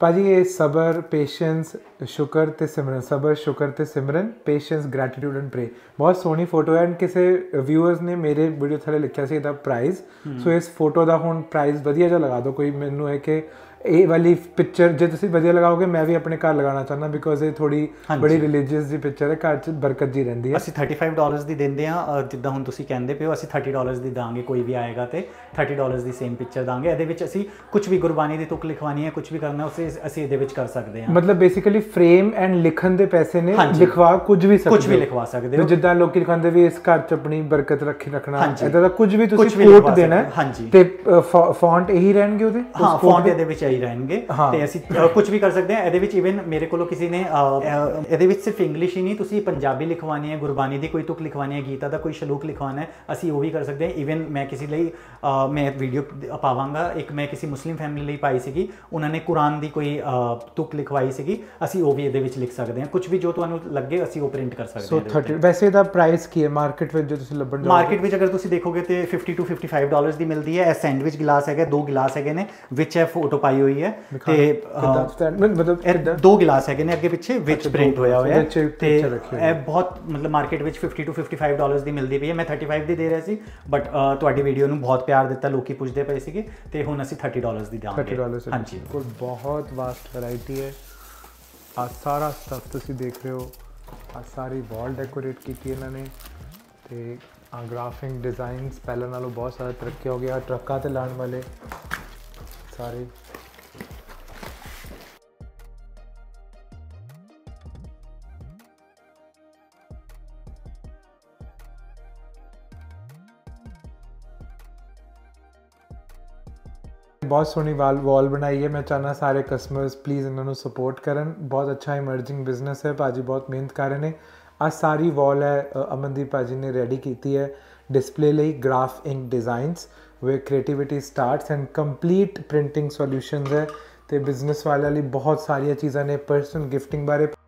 ਭਾਜੀ ਇਹ ਸਬਰ ਪੇਸ਼ੈਂਸ ਸ਼ੁਕਰ ਤੇ ਸਿਮਰਨ, ਸਬਰ ਸ਼ੁਕਰ ਤੇ ਸਿਮਰਨ, ਪੇਸ਼ੈਂਸ ਗ੍ਰੈਟੀਟਿਊਡ ਐਂਡ ਪ੍ਰੇ। ਬਹੁਤ ਸੋਹਣੀ ਫੋਟੋ ਹੈ ਐਂਡ ਕਿਸੇ ਵਿਊਅਰਸ ਨੇ ਮੇਰੇ ਵੀਡੀਓ ਥੱਲੇ ਲਿਖਿਆ ਸੀ ਇਹਦਾ ਪ੍ਰਾਈਸ। ਸੋ ਇਸ ਫੋਟੋ ਦਾ ਹੁਣ ਪ੍ਰਾਈਸ ਵਧੀਆ ਜਿਹਾ ਲਗਾ ਦਿਓ ਕੋਈ। ਮੈਨੂੰ ਹੈ ਕਿ ਇਹ ਵਾਲੀ ਪਿਕਚਰ ਜੇ ਤੁਸੀਂ ਵਧੀਆ ਲਗਾਓਗੇ ਮੈਂ ਵੀ ਆਪਣੇ ਘਰ ਲਗਾਉਣਾ ਚਾਹੁੰਦਾ, ਬਿਕੋਜ਼ ਇਹ ਥੋੜੀ ਬੜੀ ਰਿਲੀਜੀਅਸ ਦੀ ਪਿਕਚਰ ਹੈ, ਘਰ 'ਚ ਬਰਕਤ ਜੀ ਰਹਿੰਦੀ ਹੈ। ਅਸੀਂ $35 ਦੀ ਦਿੰਦੇ ਹਾਂ, ਜਿੱਦਾਂ ਹੁਣ ਤੁਸੀਂ ਕਹਿੰਦੇ ਪਏ ਹੋ ਅਸੀਂ $30 ਦੀ ਦਾਂਗੇ, ਕੋਈ ਵੀ ਆਏਗਾ ਤੇ $30 ਦੀ ਸੇਮ ਪਿਕਚਰ ਦਾਂਗੇ। ਇਹਦੇ ਵਿੱਚ ਅਸੀਂ ਕੁਝ ਵੀ ਗੁਰਬਾਣੀ ਦੀ ਤੁਕ ਲਿਖਵਾਉਣੀ ਹੈ, ਕੁਝ ਵੀ ਕਰਨਾ ਉਸੇ ਅਸੀਂ ਇਹਦੇ ਵਿੱਚ ਕਰ ਸਕਦੇ ਹਾਂ। ਮਤਲਬ ਬੇਸਿਕਲੀ ਫਰੇਮ ਐਂਡ ਲਿਖਣ ਦੇ ਪੈਸੇ ਨੇ, ਲਿਖਵਾ ਕੁਝ ਵੀ ਲਿਖਵਾ ਸਕਦੇ ਹੋ। ਜਿੱਦਾਂ ਲੋਕੀ ਲਿਖਾਉਂਦੇ ਵੀ ਇਸ ਘਰ 'ਚ ਆਪਣੀ ਬਰਕਤ ਰੱਖਣਾ, ਇਦਾਂ ਦਾ ਕੁਝ ਵੀ ਤੁਸੀਂ ਕੋਟ ਦੇਣਾ ਹੈ ਤੇ ਫੌਂਟ ਇਹੀ ਰਹਿਣਗੇ ਉਹਦੇ। ਹਾਂ, ਫੌਂਟ ਇਹਦੇ ਵਿੱਚ ਇਹੀ ਰਹਿਣਗੇ ਤੇ ਅਸੀਂ ਕੁਝ ਵੀ ਕਰ ਸਕਦੇ ਹਾਂ ਇਹਦੇ ਵਿੱਚ। ਇਵਨ ਮੇਰੇ ਕੋਲੋਂ ਕਿਸੇ ਨੇ ਇਹਦੇ ਵਿੱਚ ਸਿਰਫ ਇੰਗਲਿਸ਼ ਹੀ ਨਹੀਂ, ਤੁਸੀਂ ਪੰਜਾਬੀ ਲਿਖਵਾਉਣੀ ਹੈ, ਗੁਰਬਾਣੀ ਦੀ ਕੋਈ ਤੁਕ ਲਿਖਵਾਉਣੀ ਹੈ, ਗੀਤਾ ਦਾ ਕੋਈ ਸ਼ਲੋਕ ਲਿਖਵਾਉਣਾ ਹੈ, ਅਸੀਂ ਉਹ ਵੀ ਕਰ ਸਕਦੇ ਹਾਂ। ਇਵਨ ਮੈਂ ਕਿਸੇ ਲਈ ਮੈਂ ਵੀਡੀਓ ਪਾਵਾਂਗਾ, ਇੱਕ ਮੈਂ ਕਿਸੇ ਮੁਸਲਿਮ ਫੈਮਿਲੀ ਲਈ ਪਾਈ ਸੀਗੀ, ਉਹਨਾਂ ਨੇ ਕੁਰਾਨ ਦੀ ਕੋਈ ਤੁਕ ਲਿਖਵਾਈ ਸੀਗੀ, ਅਸੀਂ ਉਹ ਵੀ ਇਹਦੇ ਵਿੱਚ ਲਿਖ ਸਕਦੇ ਹਾਂ। ਕੁਝ ਵੀ ਜੋ ਤੁਹਾਨੂੰ ਲੱਗੇ ਅਸੀਂ ਉਹ ਪ੍ਰਿੰਟ ਕਰ ਸਕਦੇ ਹਾਂ। 30 ਵੈਸੇ ਇਹਦਾ ਪ੍ਰਾਈਸ ਕੀ ਹੈ ਮਾਰਕੀਟ ਵਿੱਚ ਜੇ ਤੁਸੀਂ ਲੱਭਣ ਜਾਓਗੇ? ਮਾਰਕੀਟ ਵਿੱਚ ਅਗਰ ਤੁਸੀਂ ਦੇਖੋਗੇ ਤੇ $50 to $55 ਦੀ ਮਿਲਦੀ ਹੈ। ਇਹ ਸੈਂਡਵਿਚ ਗਲਾਸ ਹੈਗਾ, 2 ਗਿਲਾਸ ਹੈਗੇ ਨੇ ਵਿੱਚ ਇਹ ਫੋਟੋ ਪਾਈ ਹੋਈ ਹੈ ਤੇ ਮਤਲਬ 2 ਗਿਲਾਸ ਹੈਗੇ ਨੇ ਅੱਗੇ ਪਿੱਛੇ ਵਿੱਚ ਪ੍ਰਿੰਟ ਹੋਇਆ ਹੋਇਆ ਤੇ ਇਹ ਬਹੁਤ ਮਤਲਬ ਮਾਰਕੀਟ ਵਿੱਚ $50 to $55 ਦੀ ਮਿਲਦੀ ਪਈ ਹੈ। ਮੈਂ 35 ਦੀ ਦੇ ਰਿਹਾ ਸੀ ਬਟ ਤੁਹਾਡੀ ਵੀਡੀਓ ਨੂੰ ਬਹੁਤ ਪਿਆਰ ਦਿੱਤਾ, ਲੋਕੀ ਪੁੱਛਦੇ ਪਏ ਸੀਗੇ ਤੇ ਹੁਣ ਅਸੀਂ $30 ਦੀ ਦਾਂਗੇ। $30 ਹਾਂਜੀ, ਕੋਲ ਬਹੁਤ ਵਾਸਟ ਵੈਰਾਈਟੀ ਹੈ। ਆ ਸਾਰਾ ਸਟਫ ਤੁਸੀਂ ਦੇਖ ਰਹੇ ਹੋ, ਆ ਸਾਰੀ ਵਾਲ ਡੈਕੋਰੇਟ ਕੀਤੀ ਇਹਨਾਂ ਨੇ ਤੇ ਆ ਗ੍ਰਾਫਿਕ ਡਿਜ਼ਾਈਨਸ ਪਹਿਲਾਂ ਨਾਲੋਂ ਬਹੁਤ ਸਾਰਾ ਤਰੱਕੀ ਹੋ ਗਿਆ। ਟਰੱਕਾਂ ਤੇ ਲਾਉਣ ਵਾਲੇ ਸਾਰੇ बहुत सोहनी वॉल बनाई है। मैं चाहना सारे कस्टमर्स प्लीज़ इन्होंने सपोर्ट करन, बहुत अच्छा इमर्जिंग बिजनेस है, भाजी बहुत मेहनत कर रहे हैं। आ सारी वॉल है अमनदीप भाजी ने रेडी की है डिस्प्ले ਲਈ graph ink designs where creativity starts and complete printing solutions है। तो बिजनेस वाले ਲਈ बहुत सारिया चीज़ां ने पर्सनल गिफ्टिंग बारे